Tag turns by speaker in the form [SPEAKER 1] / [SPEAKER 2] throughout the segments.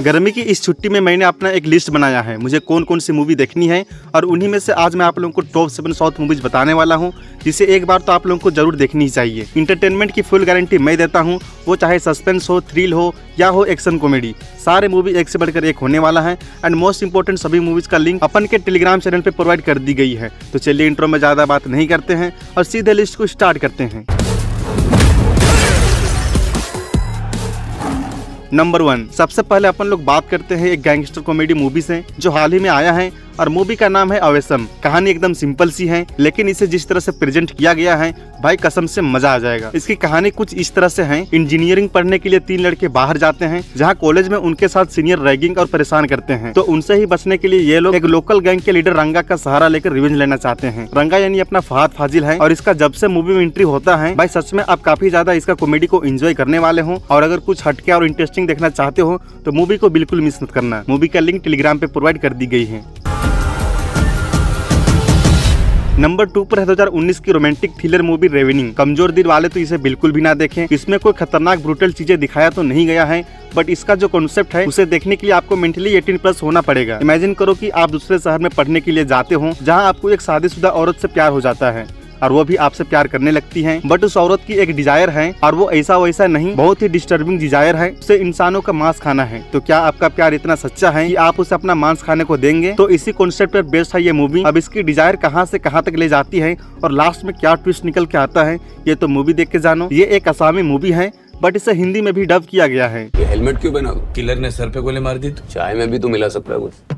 [SPEAKER 1] गर्मी की इस छुट्टी में मैंने अपना एक लिस्ट बनाया है, मुझे कौन कौन सी मूवी देखनी है और उन्हीं में से आज मैं आप लोगों को टॉप 7 साउथ मूवीज बताने वाला हूं, जिसे एक बार तो आप लोगों को जरूर देखनी ही चाहिए। इंटरटेनमेंट की फुल गारंटी मैं देता हूं, वो चाहे सस्पेंस हो, थ्रिल हो या हो एक्शन कॉमेडी, सारे मूवी एक से बढ़कर एक होने वाला है। एंड मोस्ट इंपोर्टेंट, सभी मूवीज का लिंक अपन के टेलीग्राम चैनल पे प्रोवाइड कर दी गई है। तो चलिए इंट्रो में ज़्यादा बात नहीं करते हैं और सीधे लिस्ट को स्टार्ट करते हैं। नंबर 1, सबसे पहले अपन लोग बात करते हैं एक गैंगस्टर कॉमेडी मूवी से जो हाल ही में आया है और मूवी का नाम है अवेसम। कहानी एकदम सिंपल सी है, लेकिन इसे जिस तरह से प्रेजेंट किया गया है भाई कसम से मजा आ जाएगा। इसकी कहानी कुछ इस तरह से है, इंजीनियरिंग पढ़ने के लिए 3 लड़के बाहर जाते हैं, जहां कॉलेज में उनके साथ सीनियर रैगिंग और परेशान करते हैं। तो उनसे ही बचने के लिए ये लोग एक लोकल गैंग के लीडर रंगा का सहारा लेकर रिवेंज लेना चाहते हैं। रंगा यानी अपना फहद फाजिल है और इसका जब से मूवी में एंट्री होता है भाई सच में आप काफी ज्यादा इसका कॉमेडी को एंजॉय करने वाले हो। और अगर कुछ हटके और इंटरेस्टिंग देखना चाहते हो तो मूवी को बिल्कुल मिस मत करना। मूवी का लिंक टेलीग्राम पे प्रोवाइड कर दी गई है। नंबर 2 पर है 2019 की रोमांटिक थ्रिलर मूवी रेवेनिंग। कमजोर दिल वाले तो इसे बिल्कुल भी ना देखें। इसमें कोई खतरनाक ब्रूटल चीजें दिखाया तो नहीं गया है, बट इसका जो कॉन्सेप्ट है उसे देखने के लिए आपको मेंटली 18+ होना पड़ेगा। इमेजिन करो कि आप दूसरे शहर में पढ़ने के लिए जाते हो, जहां आपको एक शादीशुदा औरत से प्यार हो जाता है और वो भी आपसे प्यार करने लगती है, बट उस औरत की एक डिजायर है और वो ऐसा वैसा नहीं, बहुत ही डिस्टर्बिंग डिजायर है, उसे इंसानों का मांस खाना है। तो क्या आपका प्यार इतना सच्चा है कि आप उसे अपना मांस खाने को देंगे? तो इसी कॉन्सेप्ट पर बेस्ड है ये मूवी। अब इसकी डिजायर कहां से कहां तक ले जाती है और लास्ट में क्या ट्विस्ट निकल के आता है, ये तो मूवी देख के जानो। ये एक आसामी मूवी है, बट इसे हिंदी में भी डब किया गया है।
[SPEAKER 2] ये हेलमेट क्यों पहना? किलर ने सर पे गोली मार दी तो चाय में भी तो मिला सकता है कुछ।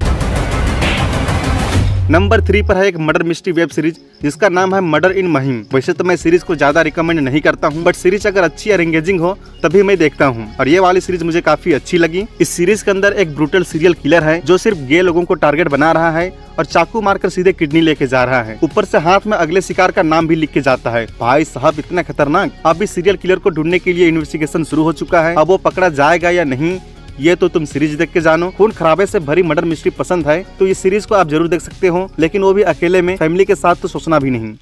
[SPEAKER 1] नंबर 3 पर है एक मर्डर मिस्ट्री वेब सीरीज जिसका नाम है मर्डर इन महिम। वैसे तो मैं सीरीज को ज्यादा रिकमेंड नहीं करता हूं, बट सीरीज अगर अच्छी और एंगेजिंग हो तभी मैं देखता हूं और ये वाली सीरीज मुझे काफी अच्छी लगी। इस सीरीज के अंदर एक ब्रूटल सीरियल किलर है जो सिर्फ गे लोगों को टारगेट बना रहा है और चाकू मारकर सीधे किडनी लेके जा रहा है। ऊपर से हाथ में अगले शिकार का नाम भी लिख के जाता है। भाई साहब इतना खतरनाक। अब इस सीरियल किलर को ढूंढने के लिए इन्वेस्टिगेशन शुरू हो चुका है। अब वो पकड़ा जाएगा या नहीं, ये तो तुम सीरीज देख के जानो। खून खराबे से भरी मर्डर मिस्ट्री पसंद है तो इस सीरीज को आप जरूर देख सकते हो, लेकिन वो भी अकेले में, फैमिली के साथ तो सोचना भी नहीं।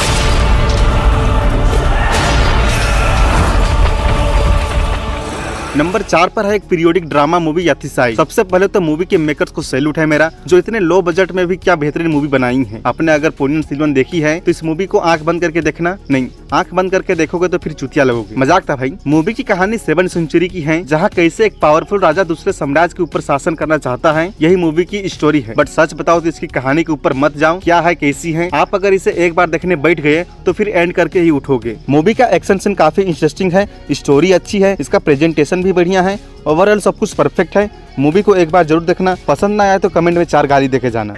[SPEAKER 1] नंबर 4 पर है एक पीरियोडिक ड्रामा मूवी यथिसाई। सबसे पहले तो मूवी के मेकर्स को सैल्यूट है मेरा, जो इतने लो बजट में भी क्या बेहतरीन मूवी बनाई है। आपने अगर पोनियन सिल्वन देखी है तो इस मूवी को आंख बंद करके देखना, नहीं आंख बंद करके देखोगे तो फिर चुतिया लगोगे। मजाक था भाई। मूवी की कहानी 7th सेंचुरी की है, जहाँ कैसे एक पावरफुल राजा दूसरे साम्राज्य के ऊपर शासन करना चाहता है, यही मूवी की स्टोरी है। बट सच बताओ तो इसकी कहानी के ऊपर मत जाओ, क्या है कैसी है। आप अगर इसे एक बार देखने बैठ गए तो फिर एंड करके ही उठोगे। मूवी का एक्शन सीन काफी इंटरेस्टिंग है, स्टोरी अच्छी है, इसका प्रेजेंटेशन भी बढ़िया है, ओवरऑल सब कुछ परफेक्ट है। मूवी को एक बार जरूर देखना, पसंद ना आए तो कमेंट में 4 गाली देके जाना।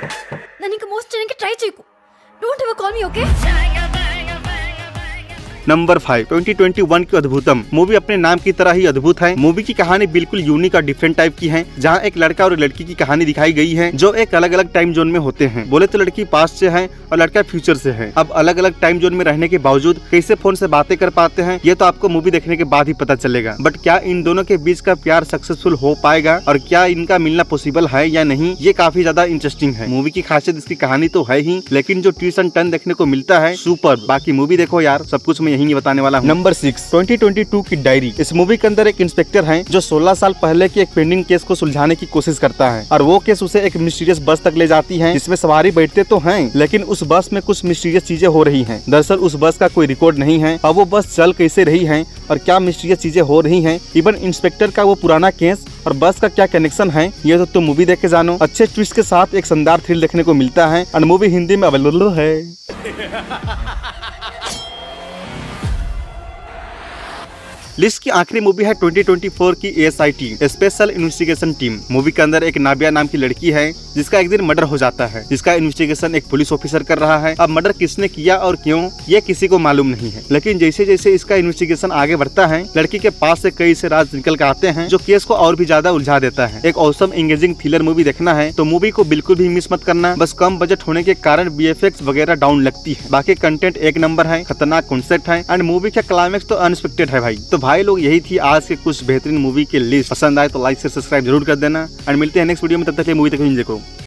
[SPEAKER 1] नंबर 5, 2021 की अद्भुतम मूवी अपने नाम की तरह ही अद्भुत है। मूवी की कहानी बिल्कुल यूनिक और डिफरेंट टाइप की है, जहां एक लड़का और लड़की की कहानी दिखाई गई है जो एक अलग अलग टाइम जोन में होते हैं। बोले तो लड़की पास्ट से है और लड़का फ्यूचर से है। अब अलग अलग टाइम जोन में रहने के बावजूद कैसे फोन से बातें कर पाते हैं ये तो आपको मूवी देखने के बाद ही पता चलेगा। बट क्या इन दोनों के बीच का प्यार सक्सेसफुल हो पाएगा और क्या इनका मिलना पॉसिबल है या नहीं, ये काफी ज्यादा इंटरेस्टिंग है। मूवी की खासियत इसकी कहानी तो है ही, लेकिन जो ट्विस्ट एंड टर्न देखने को मिलता है सुपर। बाकी मूवी देखो यार, सब कुछ यही नहीं बताने वाला हूं। नंबर 6, 2022 की डायरी। इस मूवी के अंदर एक इंस्पेक्टर है जो 16 साल पहले के एक पेंडिंग केस को सुलझाने की कोशिश करता है और वो केस उसे एक मिस्टीरियस बस तक ले जाती है, जिसमें सवारी बैठते तो हैं, लेकिन उस बस में कुछ मिस्टीरियस चीजें हो रही हैं। दरअसल उस बस का कोई रिकॉर्ड नहीं है। अब वो बस चल कैसे रही है और क्या मिस्टीरियस चीजें हो रही हैं, इवन इंस्पेक्टर का वो पुराना केस और बस का क्या कनेक्शन है, ये तो तुम मूवी देख के जानो। अच्छे ट्विस्ट के साथ एक शानदार थ्रिल देखने को मिलता है और मूवी हिंदी में अवेलेबल है। लिस्ट की आखिरी मूवी है 2024 की ASIT special investigation team. Movie के अंदर एक नाबिया नाम की लड़की है जिसका एक दिन मर्डर हो जाता है, जिसका इन्वेस्टिगेशन एक पुलिस ऑफिसर कर रहा है। अब मर्डर किसने किया और क्यों ये किसी को मालूम नहीं है, लेकिन जैसे जैसे इसका इन्वेस्टिगेशन आगे बढ़ता है लड़की के पास से कई से राज निकल कर आते हैं जो केस को और भी ज्यादा उलझा देता है। एक ऑसम एंगेजिंग थ्रिलर मूवी देखना है तो मूवी को बिल्कुल भी मिस मत करना। बस कम बजट होने के कारण VFX वगैरह डाउन लगती है, बाकी कंटेंट एक नंबर है, खतरनाक कॉन्सेप्ट है एंड मूवी का क्लाइमेक्स तो अनएक्सपेक्टेड है भाई। तो भाई लोग यही थी आज के कुछ बेहतरीन मूवी के लिस्ट। पसंद आए तो लाइक से सब्सक्राइब जरूर कर देना एंड मिलते हैं नेक्स्ट वीडियो में। तब तक मूवी तक एंजॉय करो।